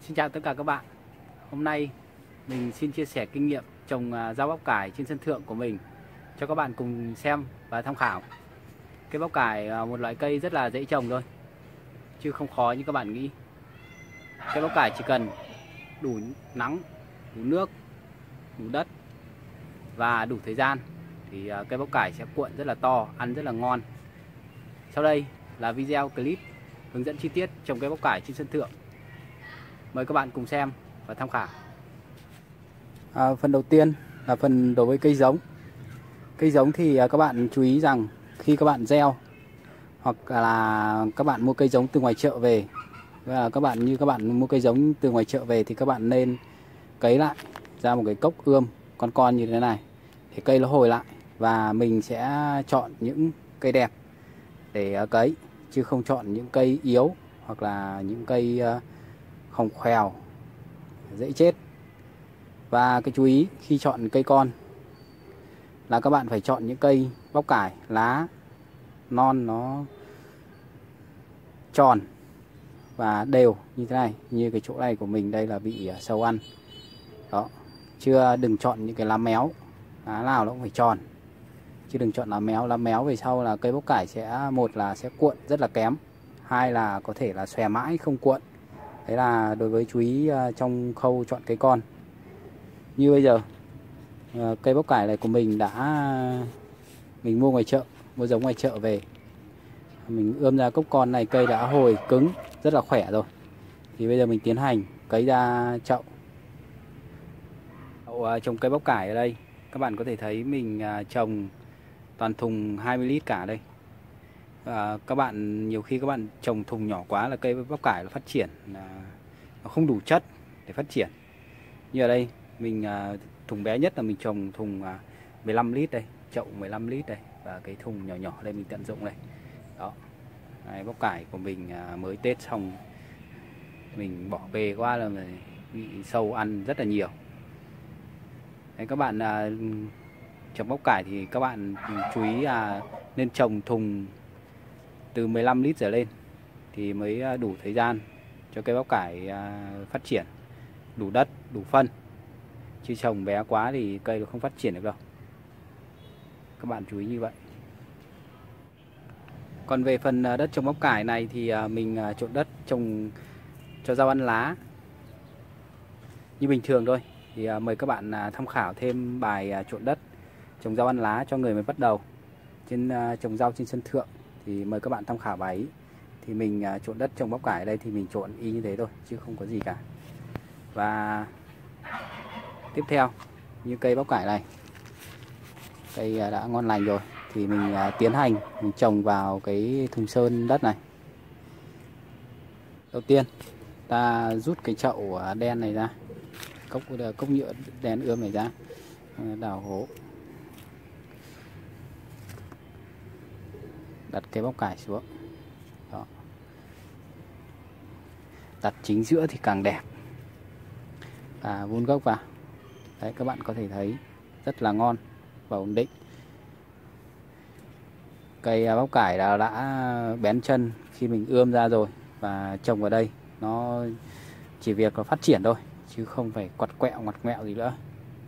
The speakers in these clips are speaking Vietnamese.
Xin chào tất cả các bạn. Hôm nay mình xin chia sẻ kinh nghiệm trồng rau bắp cải trên sân thượng của mình cho các bạn cùng xem và tham khảo. Cây bắp cải một loại cây rất là dễ trồng thôi, chứ không khó như các bạn nghĩ. Cây bắp cải chỉ cần đủ nắng, đủ nước, đủ đất và đủ thời gian thì cây bắp cải sẽ cuộn rất là to, ăn rất là ngon. Sau đây là video clip hướng dẫn chi tiết trồng cây bắp cải trên sân thượng. Mời các bạn cùng xem và tham khảo. Phần đầu tiên là phần đối với cây giống. Cây giống thì các bạn chú ý rằng khi các bạn gieo hoặc là các bạn mua cây giống từ ngoài chợ về, và các bạn mua cây giống từ ngoài chợ về thì các bạn nên cấy lại ra một cái cốc ươm con như thế này để cây nó hồi lại, và mình sẽ chọn những cây đẹp để cấy, chứ không chọn những cây yếu hoặc là những cây khòng khèo dễ chết. Và cái chú ý khi chọn cây con là các bạn phải chọn những cây bắp cải lá non nó tròn và đều như thế này. Như cái chỗ này của mình đây là bị sâu ăn đó, chưa đừng chọn những cái lá méo, lá nào nó cũng phải tròn, chứ đừng chọn lá méo về sau là cây bắp cải sẽ, một là sẽ cuộn rất là kém, hai là có thể là xòe mãi không cuộn. Đấy là đối với chú ý trong khâu chọn cây con. Như bây giờ cây bắp cải này của mình mình mua giống ngoài chợ về, mình ươm ra cốc con này, cây đã hồi cứng rất là khỏe rồi. Thì bây giờ mình tiến hành cấy ra chậu. Trồng cây bắp cải ở đây các bạn có thể thấy mình trồng toàn thùng 20 lít cả đây. Các bạn nhiều khi các bạn trồng thùng nhỏ quá là cây bắp cải nó phát triển nó không đủ chất để phát triển. Như ở đây mình thùng bé nhất là mình trồng thùng 15 lít đây, chậu 15 lít đây, và cái thùng nhỏ nhỏ đây mình tận dụng đây. Đó. Đấy, bắp cải của mình mới Tết xong mình bỏ về qua là bị sâu ăn rất là nhiều. Đấy, các bạn trồng bắp cải thì các bạn chú ý nên trồng thùng từ 15 lít trở lên thì mới đủ thời gian cho cây bắp cải phát triển, đủ đất, đủ phân. Chứ trồng bé quá thì cây nó không phát triển được đâu. Các bạn chú ý như vậy. Còn về phần đất trồng bắp cải này thì mình trộn đất trồng cho rau ăn lá như bình thường thôi. Thì mời các bạn tham khảo thêm bài trộn đất trồng rau ăn lá cho người mới bắt đầu trên trồng rau trên sân thượng, thì mời các bạn tham khảo bài ấy. Thì mình trộn đất trồng bắp cải ở đây thì mình trộn y như thế thôi chứ không có gì cả. Và tiếp theo như cây bắp cải này, cây đã ngon lành rồi thì mình tiến hành mình trồng vào cái thùng sơn đất này. Đầu tiên ta rút cái chậu đen này ra, cốc nhựa đen ươm này ra, đào hố, đặt cây bắp cải xuống. Đó. Đặt chính giữa thì càng đẹp, và vun gốc vào. Đấy, các bạn có thể thấy rất là ngon và ổn định. Cây bắp cải đã bén chân khi mình ươm ra rồi, và trồng vào đây nó chỉ việc là phát triển thôi chứ không phải quặt quẹo ngoặt ngoẹo gì nữa.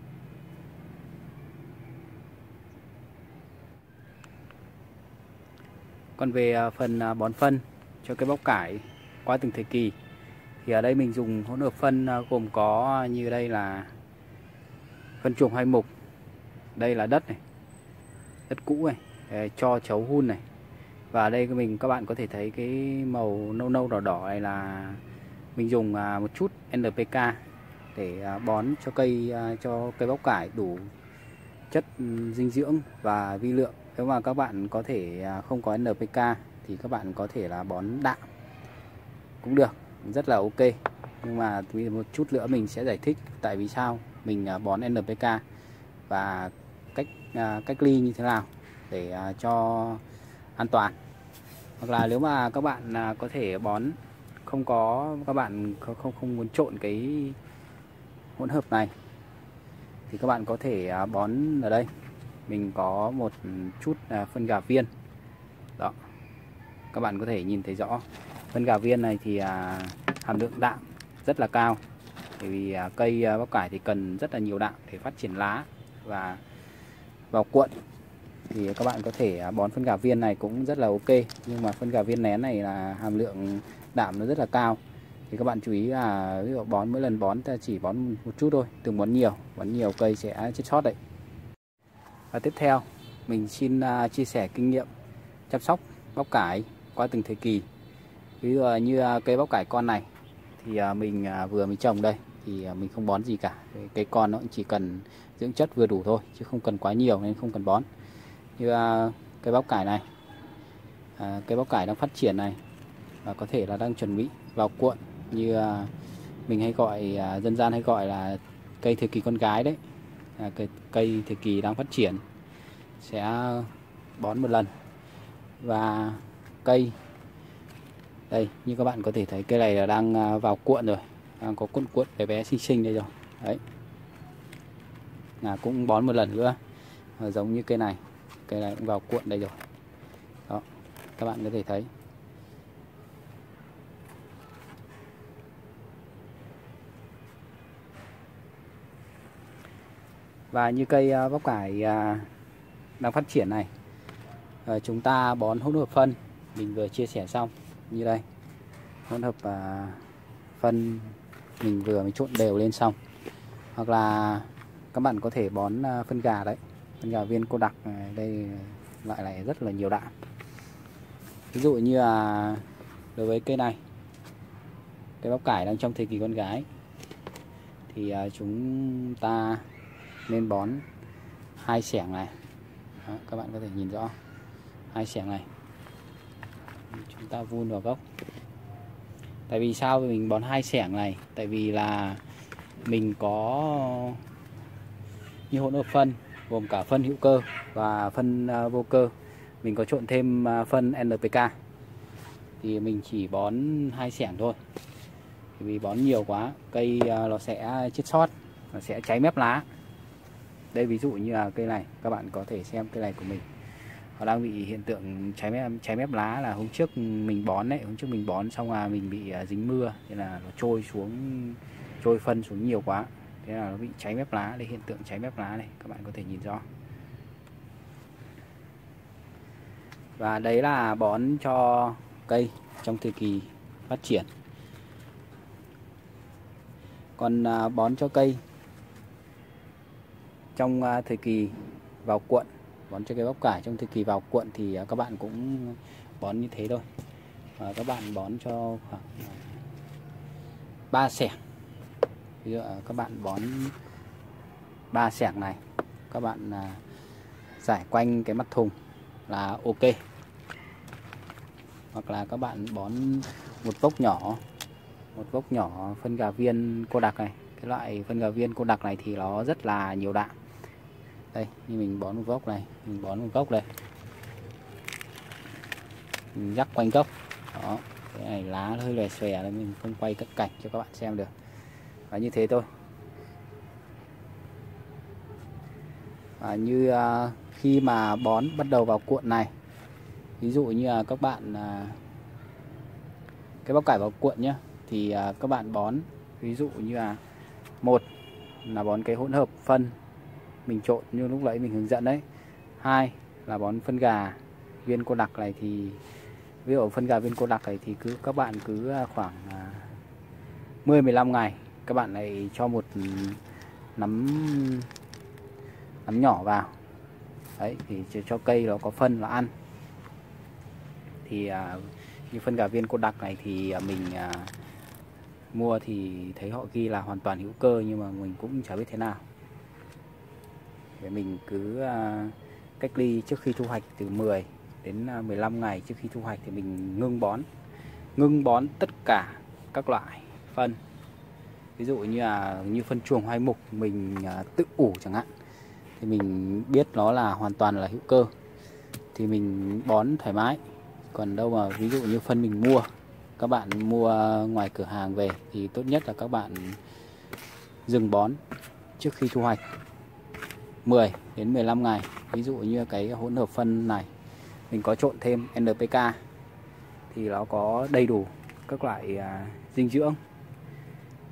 Còn về phần bón phân cho cây bắp cải qua từng thời kỳ thì ở đây mình dùng hỗn hợp phân gồm có như đây là phân chuồng hay mục, đây là đất này, đất cũ này, cho chấu hun này, và ở đây các bạn có thể thấy cái màu nâu nâu đỏ đỏ này là mình dùng một chút NPK để bón cho cây bắp cải đủ chất dinh dưỡng và vi lượng. Nếu mà các bạn có thể không có NPK thì các bạn có thể là bón đạm cũng được, rất là ok. Nhưng mà một chút nữa mình sẽ giải thích tại vì sao mình bón NPK và cách ly như thế nào để cho an toàn. Hoặc là nếu mà các bạn có thể bón các bạn không muốn trộn cái hỗn hợp này thì các bạn có thể bón ở đây. Mình có một chút phân gà viên. Đó. Các bạn có thể nhìn thấy rõ. Phân gà viên này thì hàm lượng đạm rất là cao. Bởi vì cây bắp cải thì cần rất là nhiều đạm để phát triển lá và vào cuộn. Thì các bạn có thể bón phân gà viên này cũng rất là ok, nhưng mà phân gà viên nén này là hàm lượng đạm nó rất là cao. Thì các bạn chú ý là ví dụ bón mỗi lần bón ta chỉ bón một chút thôi, đừng bón nhiều cây sẽ chết sót đấy. Và tiếp theo mình xin chia sẻ kinh nghiệm chăm sóc bắp cải qua từng thời kỳ. Ví dụ như cây bắp cải con này thì mình vừa mới trồng đây thì mình không bón gì cả. Cây con nó chỉ cần dưỡng chất vừa đủ thôi chứ không cần quá nhiều nên không cần bón. Như cây bắp cải này, cây bắp cải đang phát triển này và có thể là đang chuẩn bị vào cuộn, như mình hay gọi, dân gian hay gọi là cây thời kỳ con gái đấy. Cây thời kỳ đang phát triển sẽ bón một lần. Và cây đây, như các bạn có thể thấy cây này là đang vào cuộn rồi, đang có cuộn bé bé xinh xinh đây rồi đấy, là cũng bón một lần nữa. Giống như cây này cũng vào cuộn đây rồi đó, các bạn có thể thấy. Và như cây bắp cải đang phát triển này, chúng ta bón hỗn hợp phân mình vừa chia sẻ xong như đây, hỗn hợp phân mình vừa mới trộn đều lên xong. Hoặc là các bạn có thể bón phân gà đấy, phân gà viên cô đặc này, đây loại này rất là nhiều đạm. Ví dụ như là đối với cây này, cây bắp cải đang trong thời kỳ con gái, thì chúng ta nên bón 2 xẻng này. Đó, các bạn có thể nhìn rõ 2 xẻng này, chúng ta vun vào gốc. Tại vì sao mình bón 2 xẻng này? Tại vì là mình có như hỗn hợp phân gồm cả phân hữu cơ và phân vô cơ, mình có trộn thêm phân NPK, thì mình chỉ bón 2 xẻng thôi. Vì bón nhiều quá cây nó sẽ chết sót, nó sẽ cháy mép lá. Đây ví dụ như là cây này, các bạn có thể xem cây này của mình, nó đang bị hiện tượng cháy mép lá. Là hôm trước mình bón đấy, hôm trước mình bón xong là mình bị dính mưa, thế là nó trôi phân xuống nhiều quá, thế là nó bị cháy mép lá. Đây hiện tượng cháy mép lá này, các bạn có thể nhìn rõ. Và đấy là bón cho cây trong thời kỳ phát triển. Còn bón cho cây trong thời kỳ vào cuộn, bón cho cây bắp cải trong thời kỳ vào cuộn thì các bạn cũng bón như thế thôi. Các bạn bón cho khoảng 3 xẻng. Ví dụ các bạn bón 3 xẻng này, các bạn rải quanh cái mặt thùng là ok. Hoặc là các bạn bón một vốc nhỏ phân gà viên cô đặc này. Cái loại phân gà viên cô đặc này thì nó rất là nhiều đạm. Đây, như mình bón một gốc này, mình bón một gốc đây, mình rắc quanh gốc. Đó, cái này lá nó hơi lòe xòe nên mình không quay cận cảnh cho các bạn xem được. Và như thế thôi. Và như khi mà bón bắt đầu vào cuộn này, ví dụ như là các bạn cái bắp cải vào cuộn nhé, thì các bạn bón ví dụ như là một là bón cái hỗn hợp phân mình trộn như lúc nãy mình hướng dẫn đấy. 2 là bón phân gà viên cô đặc này, thì ví dụ phân gà viên cô đặc này thì các bạn cứ khoảng 10-15 ngày các bạn lại cho một nắm nhỏ vào đấy, thì cho cây nó có phân nó ăn. Thì như phân gà viên cô đặc này thì mình mua thì thấy họ ghi là hoàn toàn hữu cơ, nhưng mà mình cũng chả biết thế nào. Để mình cứ cách ly trước khi thu hoạch từ 10 đến 15 ngày trước khi thu hoạch thì mình ngưng bón tất cả các loại phân. Ví dụ như là phân chuồng hoai mục mình tự ủ chẳng hạn, thì mình biết nó là hoàn toàn là hữu cơ thì mình bón thoải mái. Còn đâu mà ví dụ như phân mình mua, các bạn mua ngoài cửa hàng về thì tốt nhất là các bạn dừng bón trước khi thu hoạch 10 đến 15 ngày. Ví dụ như cái hỗn hợp phân này mình có trộn thêm NPK thì nó có đầy đủ các loại dinh dưỡng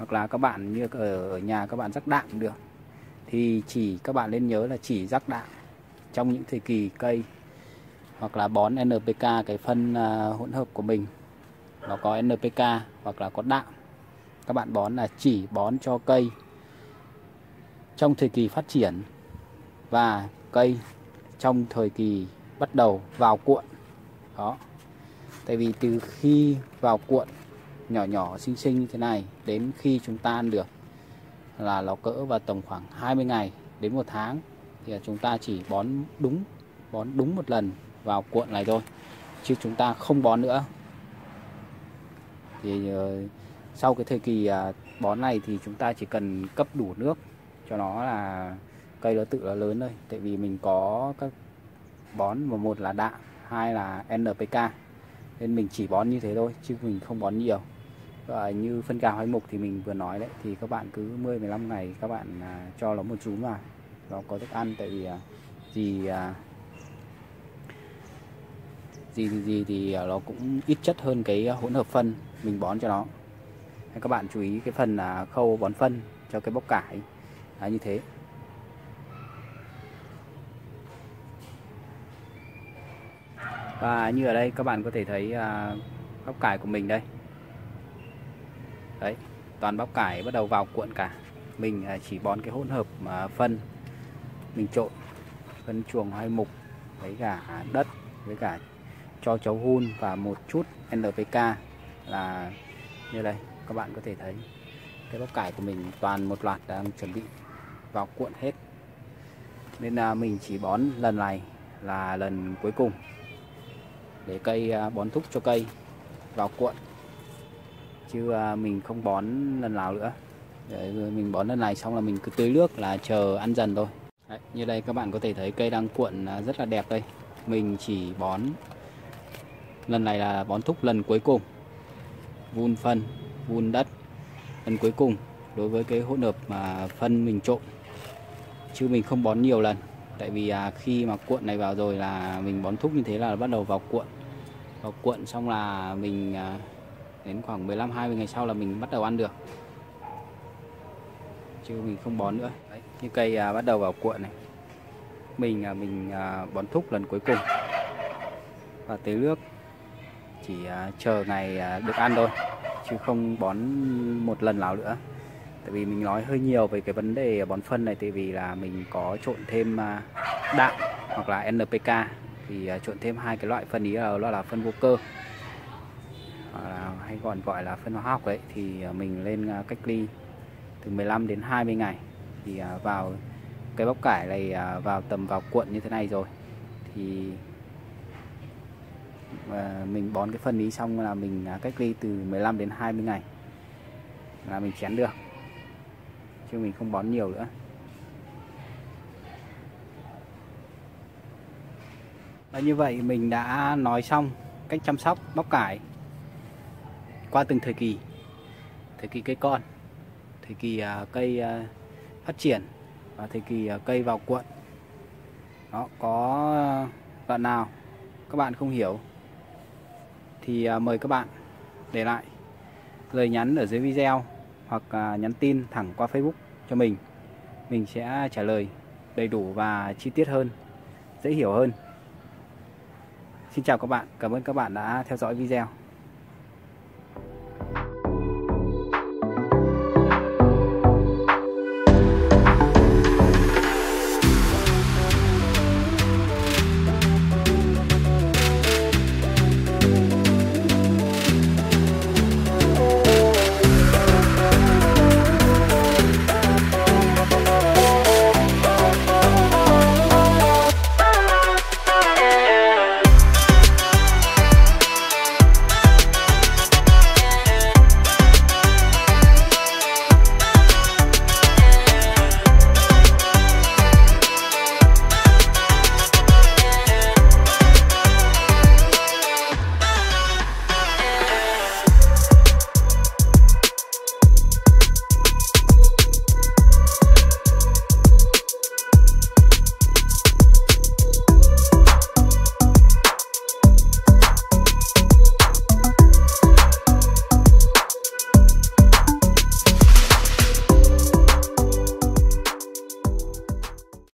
hoặc là các bạn như ở nhà các bạn rắc đạm cũng được, thì các bạn nên nhớ là chỉ rắc đạm trong những thời kỳ cây, hoặc là bón NPK, cái phân hỗn hợp của mình nó có NPK hoặc là có đạm. Các bạn bón là chỉ bón cho cây trong thời kỳ phát triển và cây trong thời kỳ bắt đầu vào cuộn. Đó. Tại vì từ khi vào cuộn nhỏ nhỏ xinh xinh như thế này đến khi chúng ta ăn được là nó cỡ vào tầm khoảng 20 ngày đến 1 tháng, thì chúng ta chỉ bón đúng một lần vào cuộn này thôi, chứ chúng ta không bón nữa. Thì sau cái thời kỳ bón này thì chúng ta chỉ cần cấp đủ nước cho nó là cây nó tự nó lớn thôi. Tại vì mình có các bón, một là đạm, hai là NPK, nên mình chỉ bón như thế thôi chứ mình không bón nhiều. Và như phân cào hay mục thì mình vừa nói đấy, thì các bạn cứ 10-15 ngày các bạn cho nó một rúm vào, nó có thức ăn. Tại vì gì thì nó cũng ít chất hơn cái hỗn hợp phân mình bón cho nó. Các bạn chú ý cái phần khâu bón phân cho cái bắp cải như thế. Và như ở đây các bạn có thể thấy bắp cải của mình đây. Đấy, toàn bắp cải bắt đầu vào cuộn cả. Mình chỉ bón cái hỗn hợp phân mình trộn, phân chuồng hay mục với cả đất, với cả cho chấu hun và một chút NPK là như đây. Các bạn có thể thấy cái bắp cải của mình toàn một loạt đang chuẩn bị vào cuộn hết. Nên là mình chỉ bón lần này là lần cuối cùng để cây bón thúc cho cây vào cuộn, chứ mình không bón lần nào nữa. Để mình bón lần này xong là mình cứ tưới nước là chờ ăn dần thôi. Đấy, như đây các bạn có thể thấy cây đang cuộn rất là đẹp đây. Mình chỉ bón lần này là bón thúc lần cuối cùng, vun phân, vun đất lần cuối cùng đối với cái hỗn hợp mà phân mình trộn, chứ mình không bón nhiều lần. Tại vì khi mà cuộn này vào rồi là mình bón thúc như thế là bắt đầu vào cuộn xong là mình đến khoảng 15-20 ngày sau là mình bắt đầu ăn được, chứ mình không bón nữa. Đấy, như cây bắt đầu vào cuộn này, mình bón thúc lần cuối cùng và tưới nước chỉ chờ ngày được ăn thôi, chứ không bón một lần nào nữa. Tại vì mình nói hơi nhiều về cái vấn đề bón phân này, tại vì là mình có trộn thêm đạm hoặc là NPK, thì trộn thêm hai cái loại phân ý là phân vô cơ, hay còn gọi là phân hóa học đấy. Thì mình lên cách ly từ 15 đến 20 ngày thì vào cái bắp cải này vào cuộn như thế này rồi thì mình bón cái phân ý xong là mình cách ly từ 15 đến 20 ngày là mình chén được, chứ mình không bón nhiều nữa. Và như vậy mình đã nói xong cách chăm sóc bắp cải qua từng thời kỳ cây con, thời kỳ cây phát triển và thời kỳ cây vào cuộn. Đó, có đoạn nào các bạn không hiểu thì mời các bạn để lại lời nhắn ở dưới video hoặc nhắn tin thẳng qua Facebook cho mình sẽ trả lời đầy đủ và chi tiết hơn, dễ hiểu hơn. Xin chào các bạn, cảm ơn các bạn đã theo dõi video.